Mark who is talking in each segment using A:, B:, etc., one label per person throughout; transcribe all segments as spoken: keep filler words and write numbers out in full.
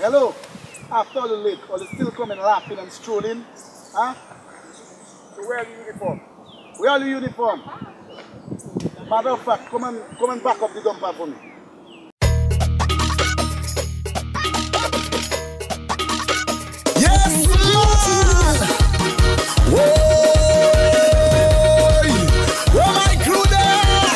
A: Hello, after all the late, or they still coming laughing and strolling? Huh? So where are the uniform? Where are the uniform? Matter of fact, come and, come and back up the dumper for me.
B: Yes, man! Whoa! Where my crew there?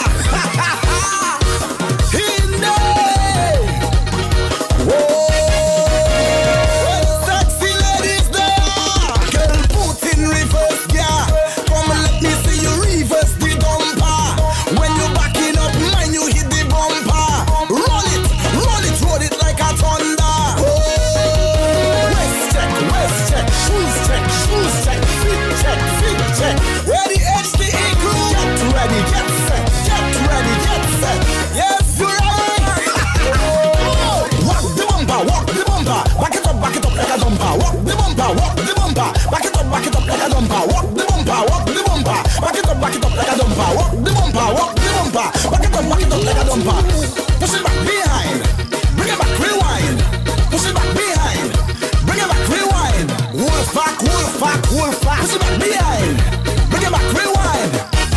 B: In there! Whoa! Where the sexy ladies there? Girl, put in reverse, yeah. Come and let me see you reverse the dumper. When you backing up, man, you hit the bumper. Roll it, roll it, roll it like a thunder. Whoa! West check, west check, shoes check, shoes check, feet check, feet check. Where the H D E crew? Get ready, get set, get ready, get set. Yes, you're ready. Walk the bumper, walk the bumper. Back it up, back it up like a dumper. Walk the bumper, walk the bumper. Back it up, back it up like a dumper. Walk the bumper, walk the bumper. Back it up, back it up like a dumper. Walk the bumper, walk the bumper. Back it up, back it up like a dumper. Push it back behind. Bring it back, rewind. Push it back behind. Bring it back, rewind. Wolf back, wolf back, wolf back. Push it back behind. Bring it back, rewind.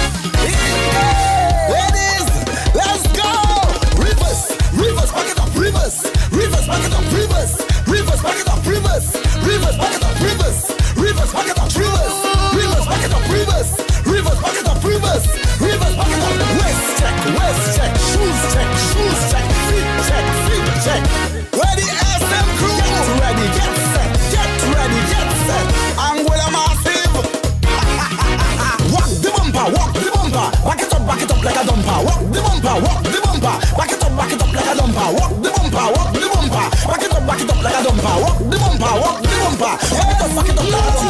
B: Yeah. Ladies, let's go. Reverse, reverse, back it up, reverse. Reverse, back it up, reverse. Reverse, back it up, reverse. Reverse, back it up, reverse. Reverse, back it up, reverse. Reverse, back it up, reverse. Reverse, back it up, reverse. Reverse, back it up. West check, west check, shoes check, shoes check, feet check, feet check. Where the S M crew? Get ready, get set, get ready, get set. Anguilla massive. Walk the bumper, walk the bumper. Back it up, back it up like a dumper. Walk the bumper, walk the bumper. Back it up, back it up like a dumper. Walk the bumper, walk the bumper. Back it up, back it up like a dumper. Walk the bumper, walk the bumper. Back it up, back it up like a dumper.